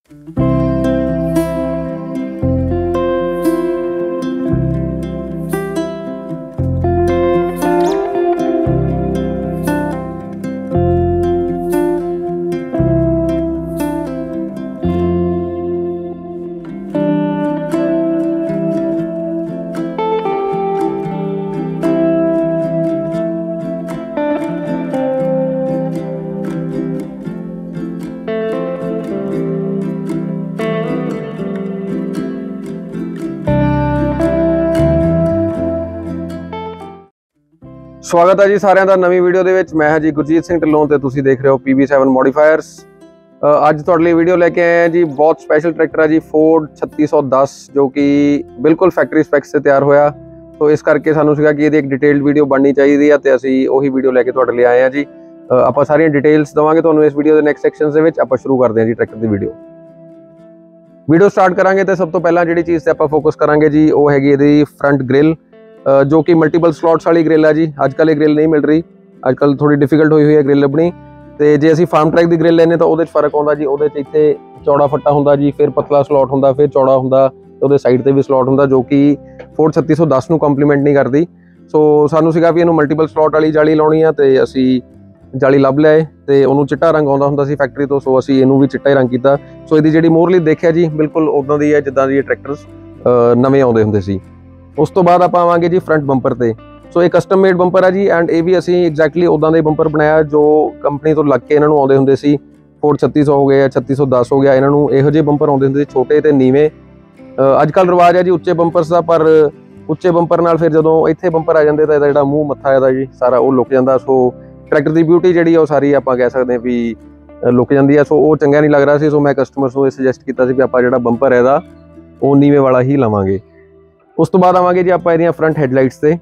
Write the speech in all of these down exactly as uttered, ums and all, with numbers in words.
स्वागत है जी सारिਆਂ ਦਾ ਨਵੀਂ ਵੀਡੀਓ ਦੇ ਵਿੱਚ। मैं ਹਾਂ जी गुरजीत सिंह ढिल्लों ਤੇ ਤੁਸੀਂ ਦੇਖ ਰਹੇ ਹੋ पी बी सेवन ਮੋਡੀਫਾਇਰਸ। ਅੱਜ ਤੁਹਾਡੇ ਲਈ ਵੀਡੀਓ ਲੈ ਕੇ ਆਏ ਹਾਂ ਜੀ ਬਹੁਤ ਸਪੈਸ਼ਲ ਟਰੈਕਟਰ ਹੈ ਜੀ ਫੋਰਡ ਛੱਤੀ ਸੌ ਦਸ ਜੋ ਕਿ ਬਿਲਕੁਲ ਫੈਕਟਰੀ ਸਪੈਕਸ ਤੇ ਤਿਆਰ ਹੋਇਆ। ਸੋ ਇਸ ਕਰਕੇ ਸਾਨੂੰ ਸੀਗਾ ਕਿ ਇਹਦੀ ਇੱਕ ਡਿਟੇਲਡ ਵੀਡੀਓ ਬਣਨੀ ਚਾਹੀਦੀ ਹੈ ਤੇ ਅਸੀਂ ਉਹੀ ਵੀਡੀਓ ਲੈ ਕੇ ਤੁਹਾਡੇ ਲਈ ਆਏ ਹਾਂ ਜੀ। ਆਪਾਂ ਸਾਰੀਆਂ ਡਿਟੇਲਸ ਦਵਾਂਗੇ ਤੁਹਾਨੂੰ ਇਸ ਵੀਡੀਓ ਦੇ ਨੈਕਸਟ ਸੈਕਸ਼ਨਸ ਦੇ ਵਿੱਚ। ਆਪਾਂ ਸ਼ੁਰੂ ਕਰਦੇ ਹਾਂ ਜੀ ਟਰੈਕਟਰ ਦੀ ਵੀਡੀਓ। ਵੀਡੀਓ ਸਟਾਰਟ ਕਰਾਂਗੇ ਤੇ ਸਭ ਤੋਂ ਪਹਿਲਾਂ ਜਿਹੜੀ ਚੀਜ਼ ਤੇ ਆਪਾਂ ਫੋਕਸ ਕਰਾਂਗੇ ਜੀ ਉਹ ਹੈਗੀ ਇਹਦੀ ਫਰੰਟ ਗ੍ਰਿਲ जो कि मल्टीपल स्लॉट्स वाली ग्रिल है जी। अजकल ये ग्रिल नहीं मिल रही, अजकल थोड़ी डिफिकल्ट हुई हुई है ग्रिल लभनी। तो जे असी फार्म ट्रैक की ग्रिल लेने तो वो फर्क आता जी। वो इतने चौड़ा फट्टा होंदा जी, फिर पतला स्लॉट होंदा, फिर चौड़ा होंदा, वो साइड पर भी स्लॉट होंदा जो कि फोर्ड छत्ती सौ दस नूं कंप्लीमेंट नहीं करती। सो सानू सीगा भी इहनूं मल्टीपल स्लॉट वाली जाली लाउणी आ ते असी जाली लभ लिआए ते उहनूं चिट्टा रंग आउंदा हुंदा सी फैक्टरी तो। सो असी इहनूं भी चिट्टा ही रंग कीता। सो इहदी जिहड़ी मोरली देखिया जी बिल्कुल उदां दी है जिद्दां दी ट्रैक्टर्स नवें आउंदे हुंदे सी। उस तो बाद आप आवांगे जी फ्रंट बंपर ते। सो एक कस्टम मेड बंपर है जी एंड ये भी असी एग्जैक्टली उदां दा बंपर बनाया जो कंपनी तो लग के इन्हां नूं आउंदे हुंदे सी। फोर्ड छत्ती सौ हो गया, छत्ती सौ दस हो गया, इन्हां नूं इहो जिहे बंपर आउंदे हुंदे सी छोटे ते नीवें। अजकल रिवाज है जी उच्चे बंपर्स दा, पर उच्चे बंपर नाल फिर जदों इत्थे बंपर आ जांदे तां इहदा जिहड़ा मूँह मत्था इहदा जी सारा वो लुक जांदा। सो ट्रैक्टर की ब्यूटी जिहड़ी आ सारी आपां कह सकदे भी लुक जांदी है। सो वो चंगा नहीं लग रहा सी। सो मैं कस्टमर्स नूं सजैसट कीता सी कि आपां जिहड़ा बंपर है इहदा वो नीवें वाला ही लवांगे। उस तो बाद आवांगे जी आप इहदियां फ्रंट हैडलाइट्स से।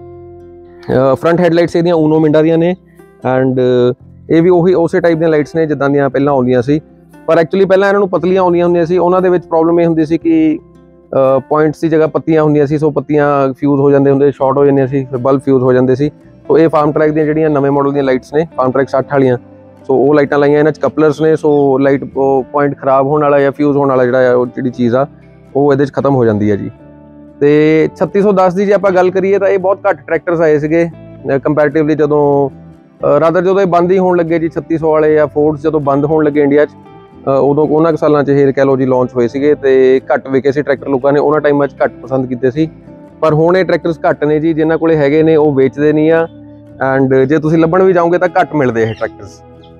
फ्रंट हैडलाइट्स इहदियां ऊनो मिंडा दियां ने एंड ये भी उही उस टाइप दी लाइट्स ने जिद्दां दियां पहलां आउंदियां सी। पर एक्चुअली पहलां इन्हां नूं पतलियां आउंदियां हुंदियां सी। उहनां दे विच प्रॉब्लम ये हुंदी सी कि पॉइंट्स की जगह पत्तियां हुंदियां सी। सो पत्तियां फ्यूज हो जांदे हुंदे, शॉर्ट हो जांदियां सी, फिर बल्ब फ्यूज हो जांदे सी। सो ये फार्म ट्रैक दियां जिहड़ियां नवें मॉडल दियां लाइट्स ने फार्म ट्रैक सठ वालियां। सो वो लाइटां लाइयां इन्हां च कपलर्स ने। सो लाइट पॉइंट खराब होने वाला या फ्यूज होने वाला जिहड़ा जिहड़ी चीज़ आ वो इहदे च खत्म हो जांदी है जी। तो छत्ती सौ दस की जे आप गल करिए तो ये बहुत घट ट्रैक्टर्स आए थे कंपैरेटिवली जदों रादर जो बंद ही होने लगे जी छत्ती सौ वाले या फोर्ड्स जो बंद होने लगे इंडिया उदों उन्होंने सालों ये कह लो जी लॉन्च हुए थे तो घट विके सी ट्रैक्टर लोगों ने उन्होंने टाइम घट पसंद किए। पर हुण ये ट्रैक्टर्स घट ने जी जिन्होंने कोले हैगे ने वो बेचते नहीं आ एंड जे तुसीं लभण भी जाओगे तो घट मिलते हैं ट्रैक्टर्स।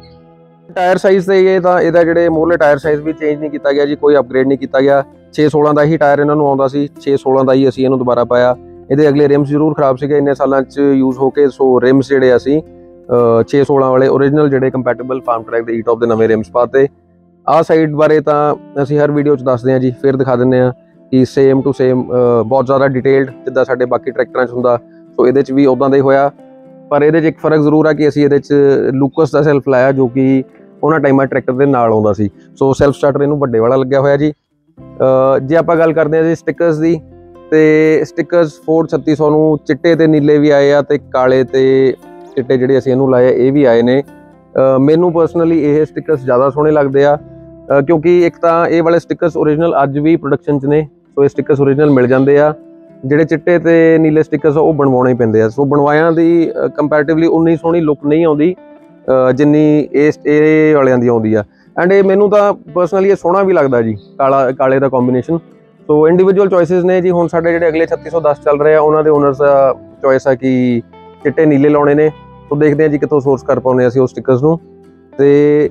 टायर साइज़ से ये तो इहदा जिहड़े मोरले टायर साइज़ भी चेंज नहीं किया गया जी, कोई अपग्रेड नहीं किया गया। छे सोलह का ही टायर इन्हों आउंदा सी, छे सोलह का ही असीं इहनूं दोबारा पाया। ये अगले रिम्स जरूर खराब सीगे इन्ने सालों यूज़ होके। सो रिम्स जिहड़े असीं छे सोलह वाले ओरिजिनल जिहड़े कंपैटिबल फार्म ट्रैक दे ई टॉप दे नवे रिम्स पाते। आ साइड बारे तां असीं हर वीडियो च दसदे हां जी, फिर दिखा दिंदे हां कि सेम टू सेम बहुत ज़्यादा डिटेल्ड जिद्दां साडे बाकी ट्रैक्टरां च हुंदा। सो इहदे च भी उदां दा ही होया। पर इहदे च एक फर्क जरूर है कि असीं इहदे च लूकस दा सैल्फ लाया जो कि उन्हां टाइमां ट्रैक्टर दे नाल आउंदा सी। सो सैल्फ स्टार्टर इहनूं वड्डे वाला लग्गिया होया जी। जे आप गल करते हैं जी स्टिकर्स की तो स्टिकर्स फोर्ड छत्ती सौ नूं चिट्टे ते नीले भी आए आ ते काले ते चिट्टे जिहड़े असीं इहनूं लाए ये भी आए ने। मैनू पर्सनली ये स्टिकर्स ज़्यादा सोहणे लगदे आ क्योंकि एक तो ये वाले स्टिकर्स ओरिजिनल अज भी प्रोडक्शन च ने। सो ये स्टिकर्स ओरिजिनल मिल जाते आ। जिहड़े चिट्टे ते नीले स्टिकर्स वो बनवाने ही पैंदे आ। सो बनवायां दी कंपैरेटिवली उन्नी सोहनी लुक नहीं आउंदी जिन्नी ये वालियां दी आउंदी आ। एंड ये मैनू तो परसनली ये सोहना भी लगता जी काला काले का कॉम्बीनेशन। तो इंडिविजुअल चॉइसिस ने जी। हुण साडे जिहड़े अगले छत्ती सौ दस चल रहे हैं उन्होंने ओनर्स का चॉइस है कि चिट्टे नीले लाने ने। तो देखते हैं जी कितों सोर्स कर पाउने असीं उस स्टिकर्स नूं। ते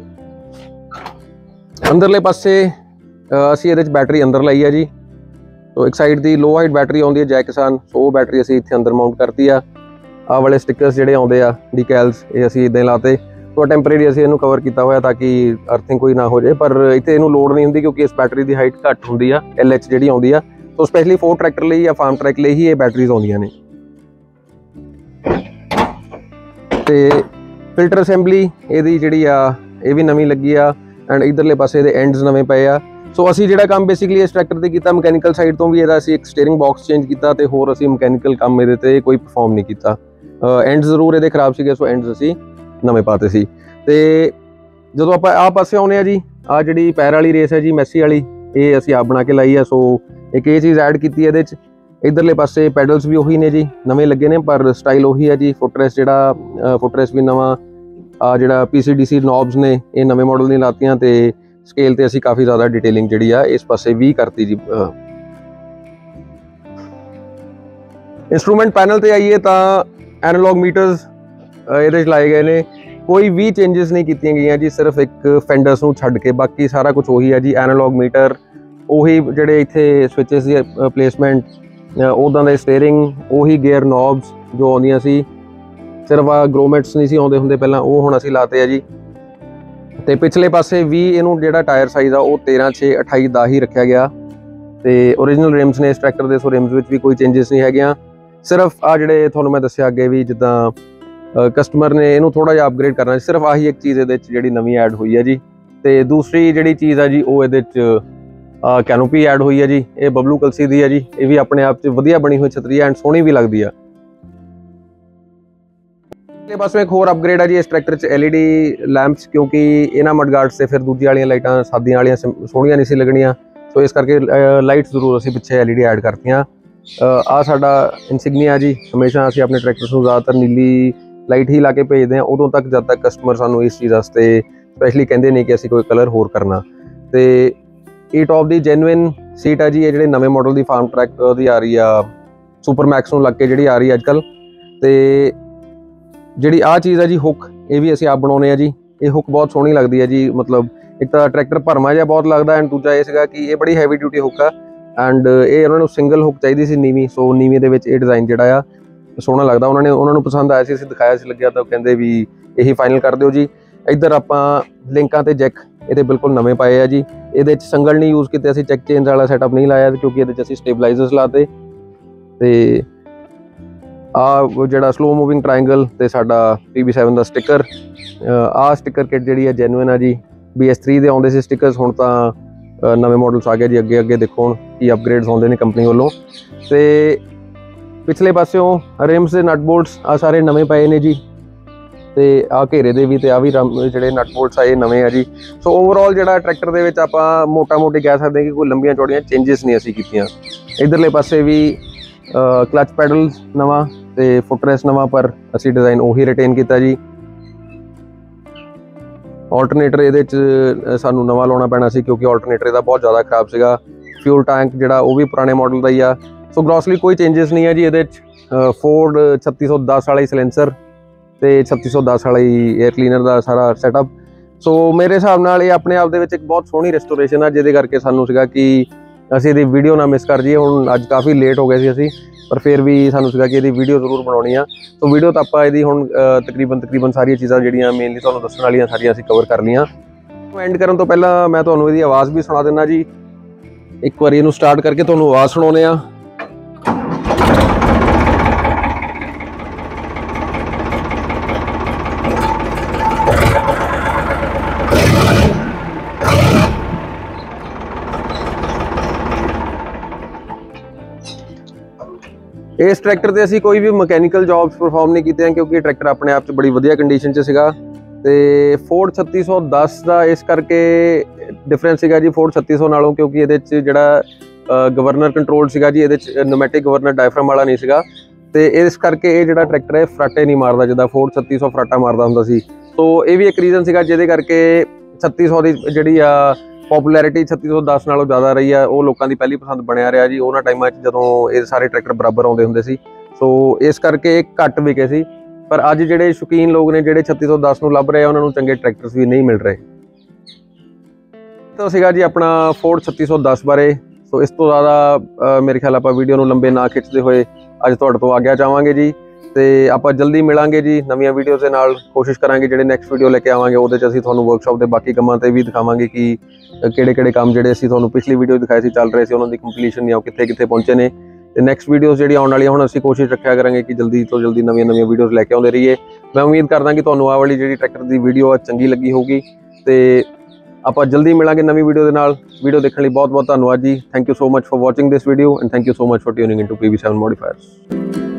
अंदरले पासे असीं इहदे च बैटरी अंदर लाई है जी। तो एक साइड की लो हाइट बैटरी आउंदी है जै किसान। सो वो बैटरी असीं इत्थे अंदर माउंट करती आ। आ वाले स्टिकर्स जिहड़े आउंदे आ डीकैल्स ये असीं इदां ही लाते। तो टैंपरेरी असीं इहनूं कवर किया हुआ ताकि अर्थिंग कोई ना हो जाए। पर इत्थे इहनूं लोड़ नहीं हुंदी क्योंकि इस बैटरी की हाइट घट हुंदी आ एल एच जिहड़ी आउंदी आ। तो स्पैशली फोर ट्रैक्टर लई या फार्म ट्रैक लई ही ये बैटरीज आउंदियां ने। ते फिल्टर असैंबली इहदी जिहड़ी आ ये भी नवीं लगी आ एंड इधरले पासे इहदे एंड्स नवें पए आ। सो असीं जिहड़ा काम बेसिकली इस ट्रैक्टर ते कीता मैकेनिकल साइड तो भी इहदा असीं एक स्टीयरिंग बॉक्स चेंज किया ते होर असीं मैकेनिकल काम इहदे ते कोई परफॉर्म नहीं किया। एंड्स जरूर इहदे खराब सीगे। सो एंड्स असीं नवें पाते सी। ते जदों आपां आ पासे आउने आ जी आ जिहड़ी पैर वाली रेस है जी मैसी वाली, ये असीं आप बना के लाई है। सो एक ये चीज़ ऐड की है इहदे च। इधरले पासे पैडल्स भी उही ने जी, नवे लगे ने, पर स्टाइल उही है जी। फुटरेस जिहड़ा फुटरेस भी नवा, आ जिहड़ा P C D C knobs ने ये नवे मॉडल दी लातियां, ते स्केल ते असीं काफ़ी ज़्यादा डिटेलिंग जिहड़ी आ इस पासे भी करती जी। इंस्ट्रूमेंट पैनल ते आइए तो एनालॉग मीटर्स इहदे च लाए गए ने, कोई भी चेंजिस नहीं कीतियां गईयां जी, सिर्फ एक फेंडर्स नूं छड्ड के बाकी सारा कुछ उही है जी। एनालॉग मीटर उही, जिहड़े इत्थे स्विचेस दी प्लेसमेंट, उदां दे स्टेयरिंग, उही गेयर नॉब्स जो आउंदियां सी, सिर्फ आ ग्रोमेट्स नहीं सी आउंदे हुंदे पहलां, वो हुण असीं लाते आ जी। ते पिछले पासे भी इहनूं जिहड़ा टायर साइज़ आ वो तेरह छे अठाई दा ही रखिया गया, ते ओरिजिनल रिम्स ने इस ट्रैक्टर दे। सो रिम्स विच भी कोई चेंजिस नहीं हैगियां, सिर्फ आ जिहड़े तुहानूं मैं दस्सिया अगे भी जिद्दां कस्टमर ने इहनूं थोड़ा जिहा अपग्रेड करना, सिर्फ आही एक चीज़ इहदे च जिहड़ी नवीं ऐड हुई है जी। ते दूसरी जिहड़ी चीज़ है जी वो इहदे च कैनोपी ऐड हुई है जी, ये बबलू कलसी दी है जी। ये भी अपने आप च वधिया बनी हुई छतरी है एंड सोहनी भी लगती है। बस एक होर अपग्रेड है जी इस ट्रैक्टर च एल ई डी लैंप्स, क्योंकि इन्हां मडगार्ड से फिर दूजी वाली लाइटां सादियां वालियां सोहणियां नहीं सी लगणियां, सो इस करके लाइट जरूर असीं पिछे एल ई डी ऐड करतियां। आ साडा इंसिग्निया जी, हमेशा असीं अपने ट्रैक्टर्स नूं ज़्यादातर नीली लाइट ही ला के भेजते हैं, उदों तक जब तक कस्टमर सानूं इस चीज़ वास्ते स्पैशली कहते नहीं कि असीं कोई कलर होर करना। तो ई टॉप की जेन्युइन सीट है जी, ये जिहड़े नवे मॉडल की फार्म ट्रैक दी आ रही है, सुपर मैक्स नूं लग के जिहड़ी आ रही है अजकल। तो जिहड़ी आ चीज़ है जी हुक, ये भी असीं आप बनाउने आ जी। ये हुक बहुत सोहनी लगती है जी, मतलब एक तो ट्रैक्टर भरमा जिहा बहुत लगता, एंड दूजा ये सीगा कि ये बड़ी हैवी ड्यूटी हुक है, एंड ये उन्होंने सिंगल हुक चाहिए सी नीवी, सो नीवी दे विच ये डिज़ाइन जिहड़ा आ सोहना लगता, उन्होंने उन्होंने पसंद आया सी, असीं दिखाया सी, लग्गिया तो कहंदे भी यही फाइनल कर दिओ जी। इधर आपां लिंकां ते जैक ये बिल्कुल नवे पाए आ जी। ये संगल नहीं यूज़ किए, असीं चैक चेंज वाला सैटअप नहीं लाया, क्योंकि ये असीं स्टेबलाइजर्स लाते। तो आ जिहड़ा स्लो मूविंग ट्रायंगल ते साडा पी बी सैवन का स्टिकर, आ स्टिकर किट जिहड़ी है जेन्युइन है जी। बी एस थ्री दे आउंदे सी स्टिकर्स, हुण तां नवे मॉडल्स आ गए जी। अगे अगे देखो कि अपग्रेड्स आउंदे ने कंपनी वालों। तो पिछले पासों रिम्स के नट बोल्ट्स आ सारे नवे पए ने जी, तो आ घेरे दे भी, ते आ भी जिहड़े नट बोल्ट्स आए नवे आ जी। सो ओवरऑल जिहड़ा ट्रैक्टर दे विच आपां मोटा मोटी कह सकते हैं कि कोई लंबियां चौड़ियां चेंजिस नहीं असीं कीतियां। इधरले पासे भी क्लच पैडल नवा ते फुटरेस नवा, पर असीं डिज़ाइन उही रिटेन किया जी। ऑल्टरनेटर इहदे च सानूं नवा लाउणा पैना सी, क्योंकि ऑल्टरनेटर इहदा बहुत ज़्यादा खराब सीगा। फ्यूल टैंक जिहड़ा वो भी पुराने मॉडल का ही आ। सो ग्रॉसली कोई चेंजिस नहीं है जी। इहदे च फोर्ड छत्ती सौ दस वाला ही सिलेंसर ते छत्ती सौ दस वाला ही एयर क्लीनर का सारा सैटअप। सो मेरे हिसाब नाल ये अपने आप दे विच एक बहुत सोहनी रेस्टोरेशन है, जिहदे करके सानूं सीगा कि असीं इहदी वीडियो ना मिस कर जाइए। हुण अज काफ़ी लेट हो गए सी असीं, पर फिर भी सानूं सीगा कि इहदी वीडियो जरूर बनाउणी आ। सो वीडियो तो आपां इहदी हुण तकरीबन तकरीबन सारियां चीज़ां जिहड़ियां मेनली तुहानूं दस्सण वालियां सारियां असीं कवर कर लईआं। एंड करन तो पहलां मैं तुहानूं इहदी आवाज़ भी सुणा दिंदा जी। एक बार इहनूं स्टार्ट करके तुहानूं आवाज़ सुणाउने आ। इस ट्रैक्टर से असीं कोई भी मकैनिकल जॉब्स परफॉर्म नहीं कीते, क्योंकि ट्रैक्टर अपने आप बड़ी वधिया कंडीशन च सीगा। ते फोर्ड छत्ती सौ दस का इस करके डिफरेंस सीगा जी फोर्ड छत्ती सौ नालों, क्योंकि ये जिहड़ा गवर्नर कंट्रोल सीगा जी, ये न्यूमैटिक गवर्नर डायफ्राम वाला नहीं सीगा। ते इस करके ये जिहड़ा ट्रैक्टर है फराटे नहीं मारदा, जिद्दां फोर्ड छत्ती सौ फराटा मारदा हुंदा सी। तो ये भी एक रीजन सीगा जिहदे करके छत्ती सौ की जिहड़ी आ पॉपुलैरिटी छत्ती सौ दस नालों ज़्यादा रही है। वो लोगों की पहली पसंद बनया रहा जी उन्होंने टाइमां जदों ये सारे ट्रैक्टर बराबर आउंदे हुंदे सी। सो इस करके घट विके सी, पर अज जिहड़े शौकीन लोग ने जिहड़े छत्ती सौ दस नूं लभ रहे उन्होंने चंगे ट्रैक्टर्स भी नहीं मिल रहे। तो सीगा जी अपना फोर्ड छत्ती सौ दस बारे। सो इस तो ज़्यादा मेरे ख्याल आपां वीडियो नूं लंबे ना खिੱਚਦੇ होए अज तुहाडे तो आग्या चाहांगे जी। तो आपां जल्दी मिलांगे जी नवीं वीडियोज़ दे नाल। कोशिश करांगे जिहड़े नैक्सट वीडियो लैके आवांगे उहदे च असीं तुहानूं वर्कशॉप के बाकी कामां ते भी दिखावांगे कि किहड़े किहड़े काम जिहड़े असीं तुहानूं पिछली वीडियो दिखाए सी चल रहे सी उन्हां दी कंप्लीशन या कित्थे कित्थे पहुंचे ने। ते नैक्सट वीडियोज़ जिहड़ी आउण वाली हुण असीं कोशिश रखिया करांगे कि जल्दी तो जल्दी नवीं नवीं वीडियोज़ लैके आउंदे रहिए। मैं उम्मीद करदा कि तुहानूं आह वाली जिहड़ी ट्रैक्टर दी वीडियो चंगी लगी होगी। ते आपां जल्दी मिलांगे नवीं वीडियो दे नाल। वीडियो देखने लई बहुत बहुत धन्नवाद जी। Thank you so much for watching this video and thank you so much for tuning into P B seven modifiers.